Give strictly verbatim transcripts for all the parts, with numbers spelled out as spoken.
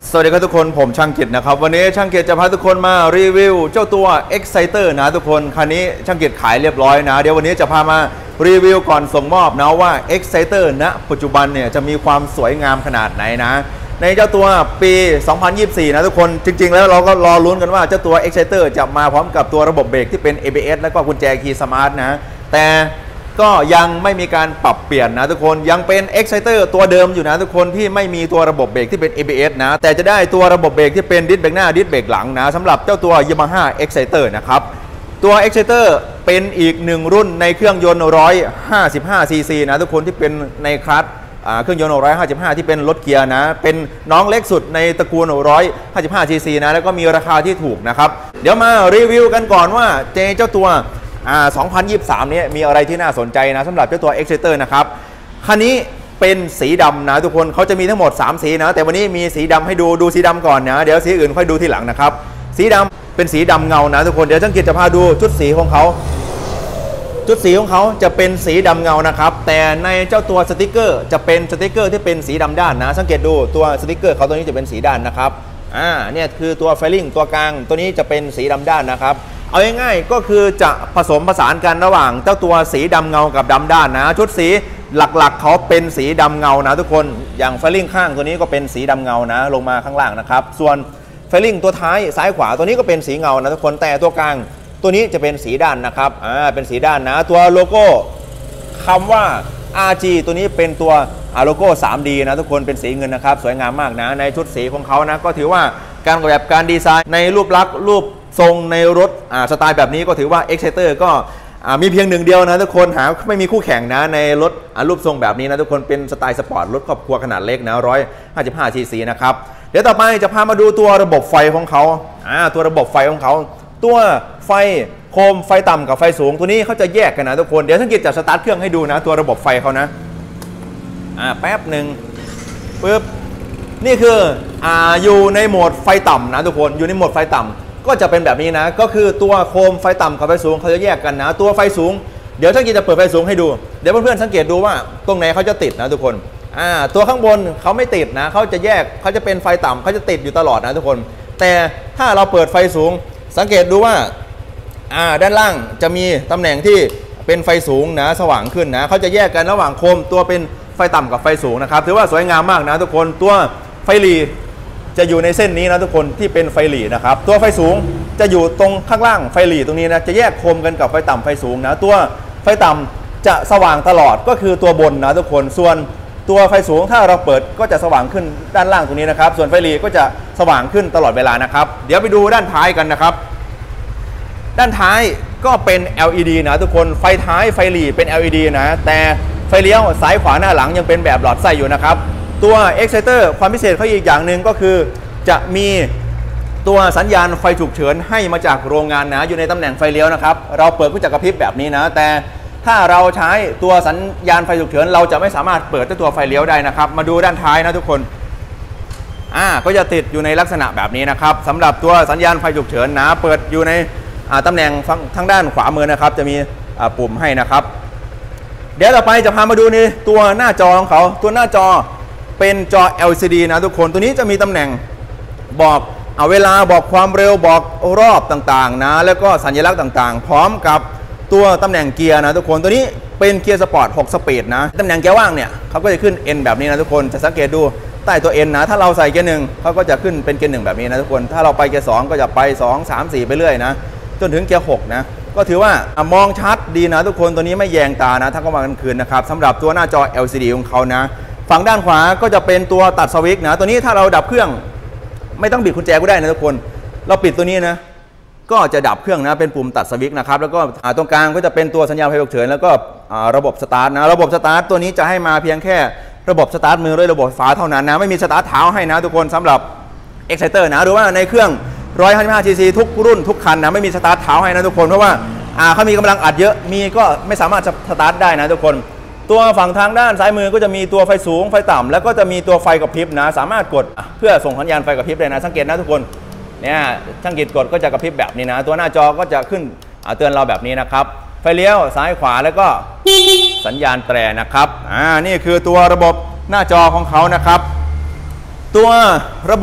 สวัสดีครับทุกคนผมช่างกิจนะครับวันนี้ช่างกิจจะพาทุกคนมารีวิวเจ้าตัว Exciter นะทุกคนคันนี้ช่างกิจขายเรียบร้อยนะเดี๋ยววันนี้จะพามารีวิวก่อนส่งมอบนะว่า Exciter ณปัจจุบันเนี่ยจะมีความสวยงามขนาดไหนนะในเจ้าตัวปีสองพันยี่สิบสี่นะทุกคนจริงๆแล้วเราก็รอลุ้นกันว่าเจ้าตัว Exciter จะมาพร้อมกับตัวระบบเบรกที่เป็น เอ บี เอส และก็กุญแจคีย์สมาร์ทนะแต่ก็ยังไม่มีการปรับเปลี่ยนนะทุกคนยังเป็น Exciter ตัวเดิมอยู่นะทุกคนที่ไม่มีตัวระบบเบรกที่เป็น เอ บี เอส นะแต่จะได้ตัวระบบเบรกที่เป็นดิสเบรกหน้าดิสเบรกหลังนะสำหรับเจ้าตัว Yamaha Exciter นะครับตัว Exciter เป็นอีกหนึ่งรุ่นในเครื่องยนต์หนึ่งร้อยห้าสิบห้าซีซีนะทุกคนที่เป็นในคลัตช์เครื่องยนต์หนึ่งร้อยห้าสิบห้าที่เป็นรถเกียร์นะเป็นน้องเล็กสุดในตระกูลหนึ่งร้อยห้าสิบห้าซีซีนะแล้วก็มีราคาที่ถูกนะครับเดี๋ยวมารีวิวกันก่อนว่าเจเจ้าตัวอ่าสองพันยี่สิบสามนี้มีอะไรที่น่าสนใจนะสำหรับเจ้าตัว Exciter นะครับคันนี้เป็นสีดำนะทุกคนเขาจะมีทั้งหมดสามสีนะแต่วันนี้มีสีดำให้ดูดูสีดำก่อนนะเดี๋ยวสีอื่นค่อยดูทีหลังนะครับสีดำเป็นสีดำเงานะทุกคนเดี๋ยวช่างกิจจะพาดูชุดสีของเขาชุดสีของเขาจะเป็นสีดำเงานะครับแต่ในเจ้าตัวสติกเกอร์จะเป็นสติกเกอร์ที่เป็นสีดำด้านนะสังเกตดูตัวสติกเกอร์เขาตัวนี้จะเป็นสีด้านนะครับอ่าเนี่ยคือตัวไฟลิ่งตัวกลางตัวนี้จะเป็นสีดำด้านนะครับเอาง่ายๆก็คือจะผสมผสานกันระหว่างเจ้าตัวสีดำเงากับดำด้านนะชุดสีหลักๆเขาเป็นสีดำเงานะทุกคนอย่างไฟลิ่งข้างตัวนี้ก็เป็นสีดำเงานะลงมาข้างล่างนะครับส่วนไฟลิ่งตัวท้ายซ้ายขวาตัวนี้ก็เป็นสีเงานะทุกคนแต่ตัวกลางตัวนี้จะเป็นสีด้านนะครับอ่าเป็นสีด้านนะตัวโลโก้คำว่า อาร์ จี ตัวนี้เป็นตัวโลโก้ ทรี ดี นะทุกคนเป็นสีเงินนะครับสวยงามมากนะในชุดสีของเขานะก็ถือว่าการออกแบบการดีไซน์ในรูปลักษณ์รูปทรงในรถสไตล์แบบนี้ก็ถือว่า Exciter ก็มีเพียงหนึ่งเดียวนะทุกคนหาไม่มีคู่แข่งนะในรถรูปทรงแบบนี้นะทุกคนเป็นสไตล์สปอร์ตรถครอบครัวขนาดเล็กนะหนึ่งร้อยห้าสิบห้าซีซีนะครับเดี๋ยวต่อไปจะพามาดูตัวระบบไฟของเขาตัวระบบไฟของเขาตัวไฟโคมไฟต่ำกับไฟสูงตัวนี้เขาจะแยกกันนะทุกคนเดี๋ยวช่างกิจจะสตาร์ทเครื่องให้ดูนะตัวระบบไฟเขานะอ่าแป๊บหนึ่งปึ๊บนี่คืออ่าอยู่ในโหมดไฟต่ำนะทุกคนอยู่ในโหมดไฟต่ำก็จะเป็นแบบนี้นะก็คือตัวโคมไฟต่ำกับไฟสูงเขาจะแยกกันนะตัวไฟสูงเดี๋ยวช่างกิจจะเปิดไฟสูงให้ดูเดี๋ยวเพื่อนๆสังเกตดูว่าตรงไหนเขาจะติดนะทุกคนอ่าตัวข้างบนเขาไม่ติดนะเขาจะแยกเขาจะเป็นไฟต่ำเขาจะติดอยู่ตลอดนะทุกคนแต่ถ้าเราเปิดไฟสูงสังเกตดูว่าอ่าด้านล่างจะมีตำแหน่งที่เป็นไฟสูงนะสว่างขึ้นนะเขาจะแยกกันระหว่างโคมตัวเป็นไฟต่ำกับไฟสูงนะครับถือว่าสวยงามมากนะทุกคนตัวไฟหลีจะอยู่ในเส้นนี้นะทุกคนที่เป็นไฟหลีนะครับตัวไฟสูงจะอยู่ตรงข้างล่างไฟหลีตรงนี้นะจะแยกโคมกันกับไฟต่ำไฟสูงนะตัวไฟต่ำจะสว่างตลอดก็คือตัวบนนะทุกคนส่วนตัวไฟสูงถ้าเราเปิดก็จะสว่างขึ้นด้านล่างตรงนี้นะครับส่วนไฟหลีก็จะสว่างขึ้นตลอดเวลานะครับเดี๋ยวไปดูด้านท้ายกันนะครับด้านท้ายก็เป็น แอล อี ดี นะทุกคนไฟท้ายไฟหลีเป็น แอล อี ดี นะแต่ไฟเลี้ยวซ้ายขวาหน้าหลังยังเป็นแบบหลอดไส้อยู่นะครับตัว Exciter ความพิเศษเขาอีกอย่างหนึ่งก็คือจะมีตัวสัญญาณไฟฉุกเฉินให้มาจากโรงงานนะอยู่ในตำแหน่งไฟเลี้ยวนะครับเราเปิดก็จะกระพริบแบบนี้นะแต่ถ้าเราใช้ตัวสัญญาณไฟฉุกเฉินเราจะไม่สามารถเปิดตัวไฟเลี้ยวได้นะครับมาดูด้านท้ายนะทุกคนอ่าก็จะติดอยู่ในลักษณะแบบนี้นะครับสำหรับตัวสัญญาณไฟฉุกเฉินนะเปิดอยู่ในตำแหน่งทางด้านขวามือนะครับจะมีปุ่มให้นะครับเดี๋ยวต่อไปจะพามาดูในตัวหน้าจอของเขาตัวหน้าจอเป็นจอ แอล ซี ดี นะทุกคนตัวนี้จะมีตำแหน่งบอกเอาเวลาบอกความเร็วบอกรอบต่างๆนะแล้วก็สัญลักษณ์ต่างๆพร้อมกับตัวตำแหน่งเกียร์นะทุกคนตัวนี้เป็นเกียร์สปอร์ตหกสปีดนะตำแหน่งเกียร์ว่างเนี่ยเขาก็จะขึ้น N แบบนี้นะทุกคนจะสังเกตดูใต้ตัว N นะถ้าเราใส่เกียร์หนึ่งเขาก็จะขึ้นเป็นเกียร์หนึ่งแบบนี้นะทุกคนถ้าเราไปเกียร์สองก็จะไปสอง สาม สี่ไปเรื่อยนะจนถึงเกียร์หกนะก็ถือว่ามองชัดดีนะทุกคนตัวนี้ไม่แยงตานะถ้าเข้ามากลางคืนนะครับสำหรับตัวหน้าจอ แอล ซี ดี ของเขานะฝั่งด้านขวาก็จะเป็นตัวตัดสวิตช์นะตัวนี้ถ้าเราดับเครื่องไม่ต้องบิดกุญแจก็ได้นะทุกคนเราปิดตัวนี้นะก็จะดับเครื่องนะเป็นปุ่มตัดสวิตช์นะครับแล้วก็ตรงกลางก็จะเป็นตัวสัญญาณไฟฉุกเฉินแล้วก็ระบบสตาร์ทนะระบบสตาร์ทตัวนี้จะให้มาเพียงแค่ระบบสตาร์ทมือด้วยระบบฝาเท่านั้นนะไม่มีสตาร์ทเท้าให้นะทุกคนสำหรับ Exciter นะหรือว่าในเครื่องหนึ่งร้อยห้าสิบห้าซีซีทุกรุ่นทุกคันนะไม่มีสตาร์ทเท้าให้นะทุกคนเพราะว่าเขามีกำลังอัดเยอะมีก็ไม่สามารถสตาร์ทได้นะทุกคนตัวฝั่งทางด้านซ้ายมือก็จะมีตัวไฟสูงไฟต่ำแล้วก็จะมีตัวไฟกระพริบนะสามารถกดเพื่อส่งสัญญาณไฟกระพริบได้นะสังเกตนะทุกคนเนี่ยช่างกิจกดก็จะกระพริบแบบนี้นะตัวหน้าจอก็จะขึ้นเตือนเราแบบนี้นะครับไฟเลี้ยวซ้ายขวาแล้วก็สัญญาณแตรนะครับอ่านี่คือตัวระบบหน้าจอของเขานะครับตัวระบบ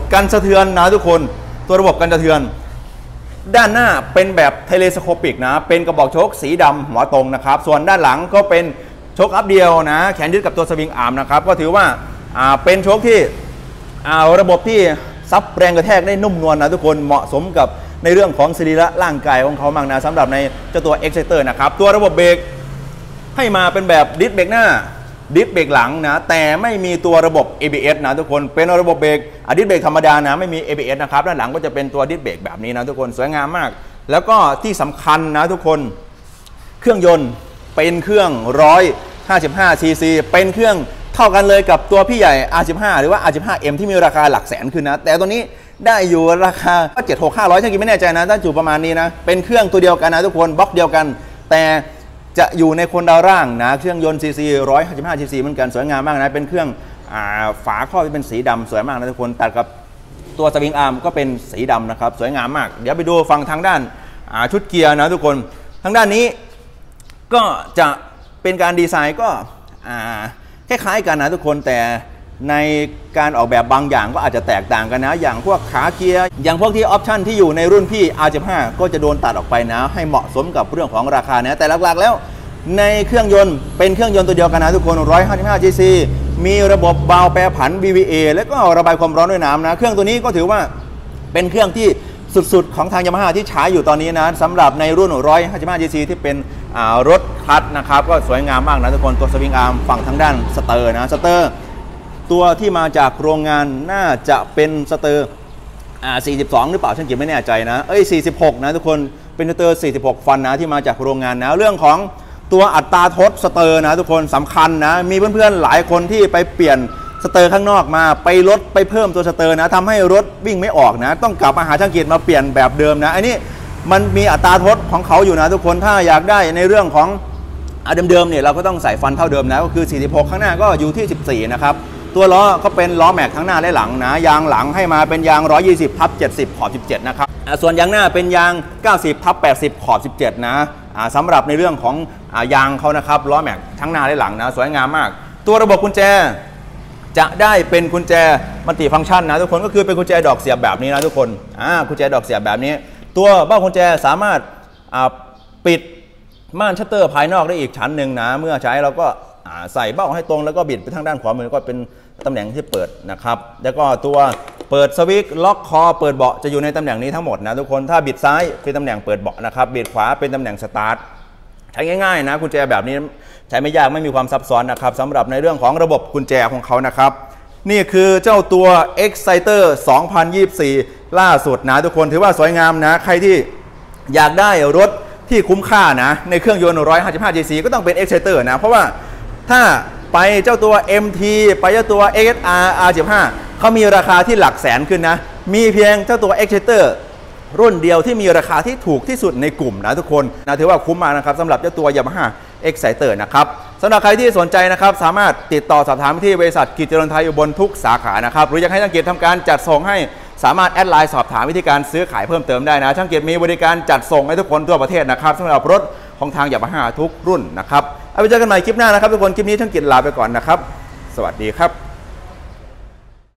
กันสะเทือนนะทุกคนตัวระบบกันสะเทือนด้านหน้าเป็นแบบเทเลสโคปิกนะเป็นกระบอกโชคสีดำหัวตรงนะครับส่วนด้านหลังก็เป็นโชคอัพเดียวนะแขนยึดกับตัวสวิงอาร์มนะครับก็ถือว่าเป็นโชคที่ระบบที่ซับแรงกระแทกได้นุ่มนวล นะทุกคนเหมาะสมกับในเรื่องของสรีระร่างกายของเขามากนะสำหรับในเจ้าตัว Exciter นะครับตัวระบบเบรกให้มาเป็นแบบดิสเบรกหน้าดิสเบรกหลังนะแต่ไม่มีตัวระบบ เอ บี เอส นะทุกคนเป็นระบบเบรกดิสเบรกธรรมดานะไม่มี เอ บี เอส นะครับด้านหลังก็จะเป็นตัวดิสเบรกแบบนี้นะทุกคนสวยงามมากแล้วก็ที่สำคัญนะทุกคนเครื่องยนต์เป็นเครื่องหนึ่งร้อยห้าสิบห้าซีซีเป็นเครื่องเท่ากันเลยกับตัวพี่ใหญ่ อาร์ สิบห้า หรือว่า อาร์ สิบห้า เอ็ม ที่มีราคาหลักแสนขึ้นนะแต่ตัวนี้ได้อยู่ราคาเจ็ดหกห้าร้อยถ้ากินไม่แน่ใจนะถ้าอยู่ประมาณนี้นะเป็นเครื่องตัวเดียวกันนะทุกคนบล็อกเดียวกันแต่จะอยู่ในคนดาวร่างนะเครื่องยนต์ซีซีหนึ่งร้อยห้าสิบห้าซีซีเหมือนกันสวยงามมากนะเป็นเครื่องอ่าฝาครอบที่เป็นสีดำสวยมากนะทุกคนตัดกับตัวสวิงอาร์มก็เป็นสีดำนะครับสวยงามมากเดี๋ยวไปดูฟังทางด้านชุดเกียร์นะทุกคนทางด้านนี้ก็จะเป็นการดีไซน์ก็คล้ายๆกันนะทุกคนแต่ในการออกแบบบางอย่างก็อาจจะแตกต่างกันนะอย่างพวกขาเกียร์อย่างพวกที่ออปชั่นที่อยู่ในรุ่นพี่ อาร์ สิบห้า ก็จะโดนตัดออกไปนะให้เหมาะสมกับเรื่องของราคานะแต่หลักๆแล้วในเครื่องยนต์เป็นเครื่องยนต์ตัวเดียวกันนะทุกคนหนึ่งร้อยห้าสิบห้าซีซีมีระบบวาล์วแปรผัน บี วี เอ และก็ระบายความร้อนด้วยน้ำนะเครื่องตัวนี้ก็ถือว่าเป็นเครื่องที่สุดๆของทาง Yamaha ที่ใช้อยู่ตอนนี้นะสำหรับในรุ่นหนึ่งร้อยห้าสิบห้าซีซีที่เป็นรถคลัตช์นะครับก็สวยงามมากนะทุกคนตัวสวิงอาร์มฝั่งทางด้านสเตอร์นะสเตอร์ตัวที่มาจากโรงงานน่าจะเป็นสเตอร์อ่าสี่สิบสองหรือเปล่าฉันกินไม่แน่ใจนะเอ้ยสี่สิบหกนะทุกคนเป็นสเตอร์สี่สิบหกฟันนะที่มาจากโรงงานนะเรื่องของตัวอัตราทดสเตอร์นะทุกคนสำคัญนะมีเพื่อนๆหลายคนที่ไปเปลี่ยนสเตอร์ข้างนอกมาไปลดไปเพิ่มตัวสเตอร์นะทำให้รถวิ่งไม่ออกนะต้องกลับมาหาช่างกิจมาเปลี่ยนแบบเดิมนะอันนี้มันมีอัตราทดของเขาอยู่นะทุกคนถ้าอยากได้ในเรื่องของเดิมๆเนี่ยเราก็ต้องใส่ฟันเท่าเดิมนะก็คือสี่สิบหกข้างหน้าก็อยู่ที่สิบสี่นะครับตัวล้อก็เป็นล้อแม็กทั้งหน้าและหลังนะยางหลังให้มาเป็นยาง หนึ่งร้อยยี่สิบทับเจ็ดสิบ ขอบสิบเจ็ดนะครับส่วนยางหน้าเป็นยาง เก้าสิบทับแปดสิบ ขอบสิบเจ็ดนะสำหรับในเรื่องของยางเขานะครับล้อแม็กทั้งหน้าและหลังนะสวยงามมากตัวระบบกุญแจจะได้เป็นกุญแจมัลติฟังก์ชันนะทุกคนก็คือเป็นกุญแจดอกเสียบแบบนี้นะทุกคนอ่ากุญแจดอกเสียบแบบนี้ตัวเบ้ากุญแจสามารถปิดม่านชัตเตอร์ภายนอกได้อีกชั้นหนึ่งนะเมื่อใช้เราก็ใส่เบ้าให้ตรงแล้วก็บิดไปทางด้านขวามือก็เป็นตำแหน่งที่เปิดนะครับแล้วก็ตัวเปิดสวิตช์ล็อกคอเปิดเบาะจะอยู่ในตำแหน่งนี้ทั้งหมดนะทุกคนถ้าบิดซ้ายเป็นตำแหน่งเปิดเบาะนะครับบิดขวาเป็นตำแหน่งสตาร์ทใช้ง่ายๆนะกุญแจแบบนี้ใช้ไม่ยากไม่มีความซับซ้อนนะครับสำหรับในเรื่องของระบบกุญแจของเขานะครับนี่คือเจ้าตัว Exciter สองพันยี่สิบสี่ล่าสุดนะทุกคนถือว่าสวยงามนะใครที่อยากได้รถที่คุ้มค่านะในเครื่องยนต์หนึ่งร้อยห้าสิบห้าซีซีก็ต้องเป็น Exciter นะเพราะว่าถ้าไปเจ้าตัว เอ็ม ที ไปเจ้าตัว เอ็ก เอส อาร์ อาร์ สิบห้า เขามีราคาที่หลักแสนขึ้นนะมีเพียงเจ้าตัว Exciter รุ่นเดียวที่มีราคาที่ถูกที่สุดในกลุ่มนะทุกคนนะถือว่าคุ้มมากนะครับสำหรับเจ้าตัว Yamaha Exciter นะครับสำหรับใครที่สนใจนะครับสามารถติดต่อสอบถามที่บริษัทกิจเจริญไทยอุบลทุกสาขานะครับหรืออยากให้ช่างเกียรติทำการจัดส่งให้สามารถแอดไลน์สอบถามวิธีการซื้อขายเพิ่มเติมได้นะช่างเกียรติมีบริการจัดส่งให้ทุกคนทั่วประเทศนะครับสำหรับรถของทาง Yamaha ทุกรุ่นนะครับเอาไปเจอกันใหม่คลิปหน้านะครับทุกคนคลิปนี้ช่างเกียรติลาไปก่อนนะครับสวัสดีครับ